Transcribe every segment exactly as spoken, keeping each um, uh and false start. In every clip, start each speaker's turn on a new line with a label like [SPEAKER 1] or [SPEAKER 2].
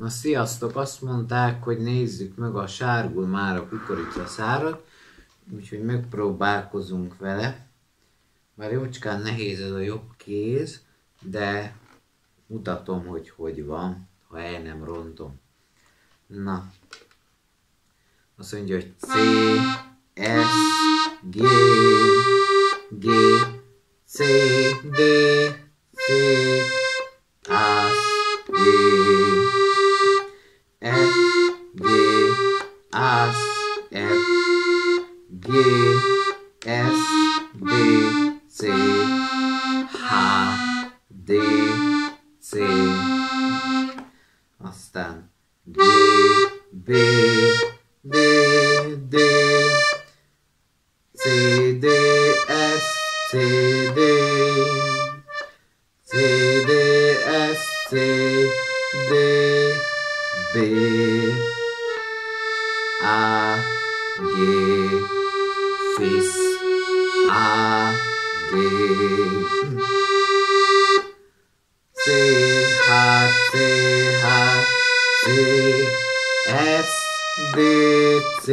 [SPEAKER 1] Na sziasztok, azt mondták, hogy nézzük meg a Sárgul már a kukorica szárat, úgyhogy megpróbálkozunk vele. Bár jócskán nehéz ez a jobb kéz, de mutatom, hogy hogy van, ha el nem rontom. Na, azt mondja, hogy C, S, G, G, C, D, C, A, G, F, G, A, F, G, S, D, C, H, D, C, aztán G, B, D, D, C, D, S, C, D, C, D, S, C, D, B, A, G, Fis, A, G, C, H, C, H, C, S, D, C,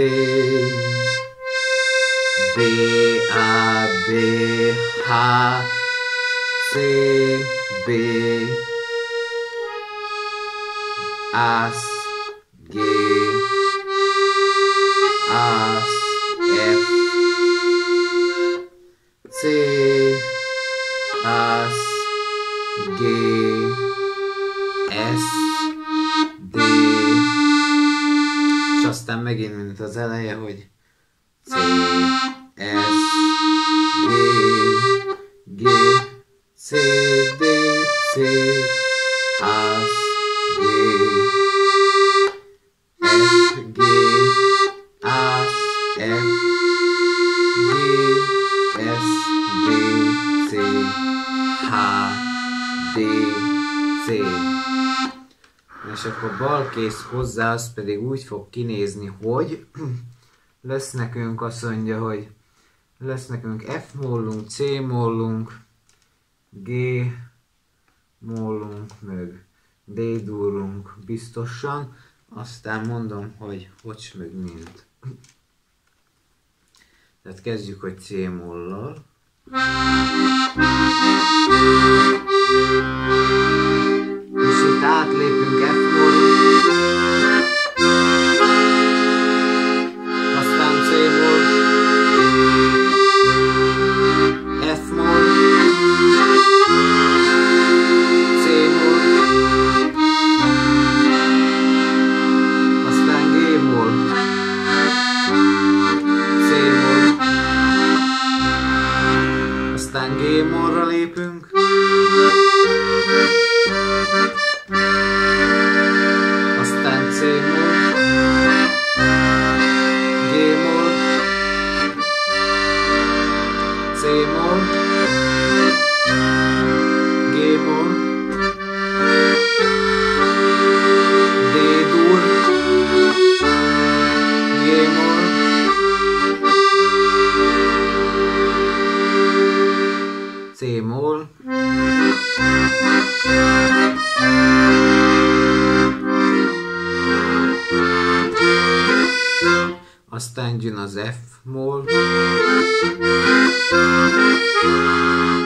[SPEAKER 1] B, A, B, H, C, B, As, G, As, F, C, As, G, S, D, és aztán megint mint az eleje, hogy C, S, G, G, C, D, C, As, G, F, G, As, F, G, S, D, C, H, D, C. És akkor bal kéz hozzá, az pedig úgy fog kinézni, hogy lesz nekünk, azt mondja, hogy lesz nekünk F mollunk, C mollunk, G mollunk, meg D durrunk biztosan, aztán mondom, hogy hogy meg mint. Tehát kezdjük, hogy C mollal. És itt átlépünk F moll, aztán C moll, F moll, C moll, aztán G moll, C moll, aztán G mollra lépünk, aztán C moll, G moll, C moll, G moll, D dur, G moll, C moll, aztán jön az F moll,